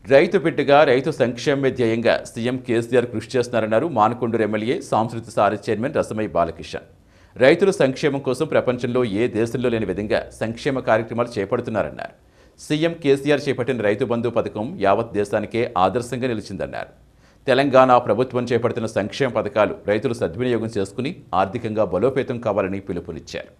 రైతు బిడ్డగా రైతు సంక్షేమ ధ్యేయంగా సీఎం కేసీఆర్ కృషి చేస్తున్నారన్నారు మానకొండూరు ఎమ్మెల్యే సాంస్కృతిక సార చైర్మన్ రసమై బాలకిషన్. రైతుల సంక్షేమం కోసం ప్రపంచంలో ఏ దేశంలో లేని విధంగా సంక్షేమ కార్యక్రమాలు చేపడుతున్నారన్నారు. సీఎం కేసీఆర్ చేపట్టిన రైతు బంధు పథకం యావత్ దేశానికే ఆదర్శంగా నిలిచిందన్నారు. తెలంగాణ ప్రభుత్వం చేపడుతున్న సంక్షేమ పథకాలు రైతులు సద్వినియోగం చేసుకుని ఆర్థికంగా బలోపేతం కావాలని పిలుపునిచ్చారు.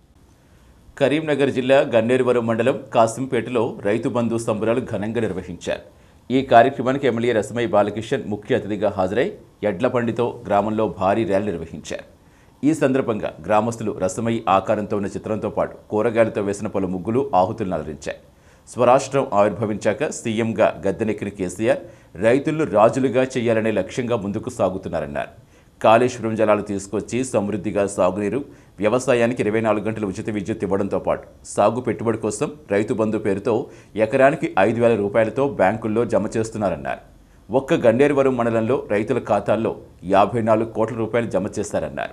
కరీంనగర్ జిల్లా గన్నేరువరం మండలం కాసింపేటలో రైతు బంధు సంబరాలు ఘనంగా నిర్వహించారు. ఈ కార్యక్రమానికి ఎమ్మెల్యే రసమై బాలకిషన్ ముఖ్య అతిథిగా హాజరై ఎడ్లబండితో గ్రామంలో భారీ ర్యాలీ నిర్వహించారు. ఈ సందర్భంగా గ్రామస్తులు రసమై ఆకారంతో ఉన్న చిత్రంతో పాటు కూరగాయలతో వేసిన పలు ముగ్గులు ఆహుతులను అలరించాయి. స్వరాష్ట్రం ఆవిర్భవించాక సీఎంగా గద్దెనెక్కిన కేసీఆర్ రైతులను రాజులుగా చేయాలనే లక్ష్యంగా ముందుకు సాగుతున్నారన్నారు. కాళేశ్వరం జలాలు తీసుకొచ్చి సమృద్ధిగా సాగునీరు, వ్యవసాయానికి 24 గంటల ఉచిత విద్యుత్ ఇవ్వడంతో పాటు సాగు పెట్టుబడి కోసం రైతు బంధు పేరుతో ఎకరానికి 5,000 రూపాయలతో బ్యాంకుల్లో జమ చేస్తున్నారన్నారు. ఒక్క గన్నేరువరం మండలంలో రైతుల ఖాతాల్లో 54 కోట్ల రూపాయలు జమ చేశారన్నారు.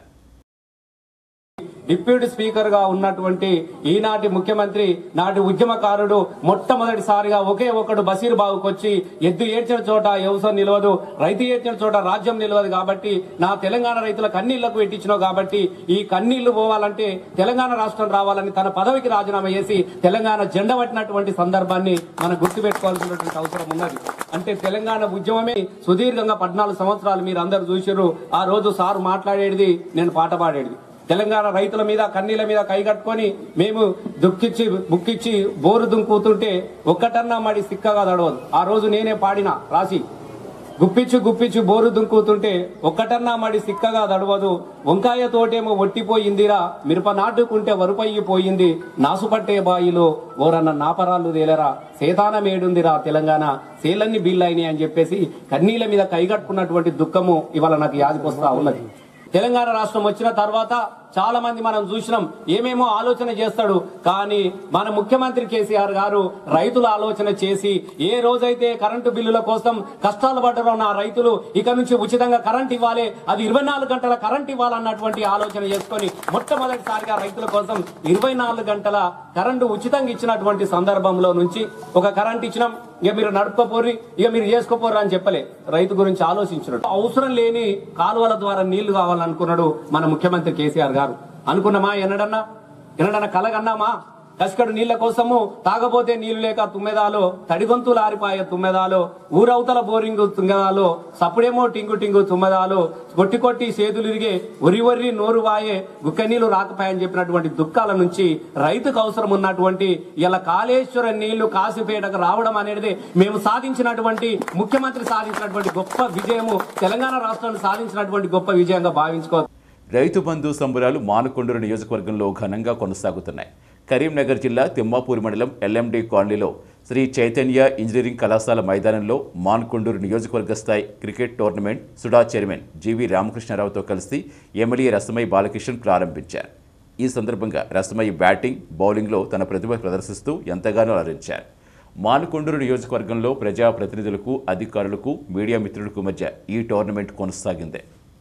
డిప్యూటీ స్పీకర్ గా ఉన్నటువంటి ఈనాటి ముఖ్యమంత్రి నాటి ఉద్యమకారుడు మొట్టమొదటిసారిగా ఒకే ఒకడు బషీర్బాగుకు వచ్చి ఎద్దు ఏడ్చిన చోట వ్యవసాయం నిలవదు, రైతు ఏడ్చిన చోట రాజ్యం నిలవదు కాబట్టి నా తెలంగాణ రైతుల కన్నీళ్లకు పెట్టించినావు కాబట్టి ఈ కన్నీళ్లు పోవాలంటే తెలంగాణ రాష్ట్రం రావాలని తన పదవికి రాజీనామా చేసి తెలంగాణ జెండా పట్టినటువంటి సందర్భాన్ని మనం గుర్తుపెట్టుకోవాల్సినటువంటి అవసరం ఉన్నది. అంటే తెలంగాణ ఉద్యమమే సుదీర్ఘంగా 14 సంవత్సరాలు మీరు అందరూ చూసారు. ఆ రోజు సార్ మాట్లాడేది, నేను పాట పాడేది. తెలంగాణ రైతుల మీద కన్నీల మీద కైగట్టుకొని మేము దుఃఖించి బుక్కిచ్చి బోరు దుంకుతుంటే ఒక్కటన్నా మడి సిక్కగా దడవదు. ఆ రోజు నేనే పాడిన రాసి గుప్పిచ్చి బోరు దుంకుతుంటే ఒక్కటన్నా మడి సిక్కగా దడవదు, వంకాయ తోటేమో ఒట్టిపోయిందిరా, మిరప నాటుకుంటే వరుపయ్యిపోయింది, నాసుపట్టే బాయిలో ఓరన్న నాపరాళ్ళు తేలరా, సేతానమేడుందిరా తెలంగాణ సేలన్ని బిల్లైనాయి అని చెప్పేసి కన్నీల మీద కైగట్టుకున్నటువంటి దుఃఖము ఇవాళ నాకు యాదికొస్తా ఉన్నది. తెలంగాణ రాష్ట్రం వచ్చిన తర్వాత చాలా మంది మనం చూసినాం ఏమేమో ఆలోచన చేస్తాడు, కానీ మన ముఖ్యమంత్రి కేసీఆర్ గారు రైతుల ఆలోచన చేసి ఏ రోజైతే కరెంటు బిల్లుల కోసం కష్టాలు పడ్డారో నా రైతులు ఇక నుంచి ఉచితంగా కరెంట్ ఇవ్వాలి, అది 24 గంటల కరెంట్ ఇవ్వాలన్నటువంటి ఆలోచన చేసుకుని మొట్టమొదటిసారిగా రైతుల కోసం 24 గంటల కరెంటు ఉచితంగా ఇచ్చినటువంటి సందర్భంలో నుంచి ఒక కరెంట్ ఇచ్చినాం, ఇక మీరు నడుపుకోపోర్రి, ఇక మీరు చేసుకోపోర్రు అని చెప్పలే, రైతు గురించి ఆలోచించినట్టు. అవసరం లేని కాలువల ద్వారా నీళ్లు కావాలనుకున్నాడు మన ముఖ్యమంత్రి కేసీఆర్ గారు. అనుకున్నామా? ఎన్నడన్నా కలగన్నామా? కసికడు నీళ్ల కోసము తాగబోతే నీళ్లు లేక తుమ్మెదాలో, తడిగొంతులు ఆరిపాయ తుమ్మెదాలో, ఊరవతల బోరింగ్ తుమ్మెదాలో, సప్పుడేమో టింగు తుమ్మెదాలో, కొట్టి చేతులు ఇరిగే ఒరి నోరు వాయే గుక్క నీళ్లు రాకపోయాయని చెప్పినటువంటి దుఃఖాల నుంచి రైతుకు అవసరం ఉన్నటువంటి ఇలా కాళేశ్వర నీళ్లు కాశీపేటకు రావడం అనేది మేము సాధించినటువంటి ముఖ్యమంత్రి సాధించినటువంటి గొప్ప విజయము, తెలంగాణ రాష్ట్రాన్ని సాధించినటువంటి గొప్ప విజయంగా భావించుకోవచ్చు. రైతు బంధు సంబరాలు మానకొండూరు నియోజకవర్గంలో ఘనంగా కొనసాగుతున్నాయి. కరీంనగర్ జిల్లా తిమ్మాపూర్ మండలం ఎల్ఎండి కాలనీలో శ్రీ చైతన్య ఇంజనీరింగ్ కళాశాల మైదానంలో మానకొండూరు నియోజకవర్గ స్థాయి cricket tournament SUDA chairman G V రామకృష్ణారావుతో కలిసి ఎమ్మెల్యే రసమై బాలకిషన్ ప్రారంభించారు. ఈ సందర్భంగా రసమై బ్యాటింగ్, బౌలింగ్లో తన ప్రతిభ ప్రదర్శిస్తూ ఎంతగానో అలరించారు. మానకొండూరు నియోజకవర్గంలో ప్రజాప్రతినిధులకు, అధికారులకు, మీడియా మిత్రులకు మధ్య ఈ టోర్నమెంట్ కొనసాగింది.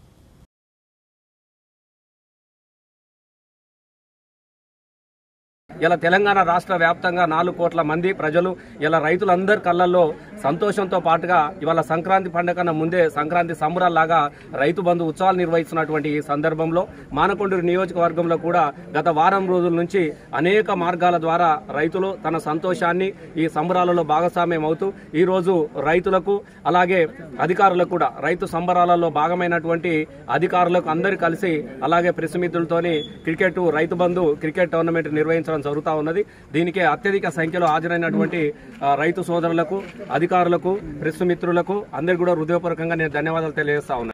ఇలా తెలంగాణ రాష్ట్ర వ్యాప్తంగా 4 కోట్ల మంది ప్రజలు ఇలా రైతులందరి కళ్ళల్లో సంతోషంతో పాటుగా ఇవాళ సంక్రాంతి పండుగ ముందే సంక్రాంతి సంబరాల్లాగా రైతు బంధు ఉత్సవాలు నిర్వహిస్తున్నటువంటి ఈ సందర్భంలో మానకొండూరు నియోజకవర్గంలో కూడా గత వారం రోజుల నుంచి అనేక మార్గాల ద్వారా రైతులు తన సంతోషాన్ని ఈ సంబరాలలో భాగస్వామ్యం అవుతూ ఈ రోజు రైతులకు అలాగే అధికారులకు కూడా రైతు సంబరాలలో భాగమైనటువంటి అధికారులకు అందరూ కలిసి అలాగే press మిత్రులతోని Rythu Bandhu cricket tournament నిర్వహించడం జరుగుతూ ఉన్నది. దీనికి అత్యధిక సంఖ్యలో హాజరైనటువంటి రైతు సోదరులకు, అధికారులకు, ప్రెస్ మిత్రులకు అందరికీ కూడా హృదయపూర్వకంగా నేను ధన్యవాదాలు తెలియజేస్తా ఉన్నాను.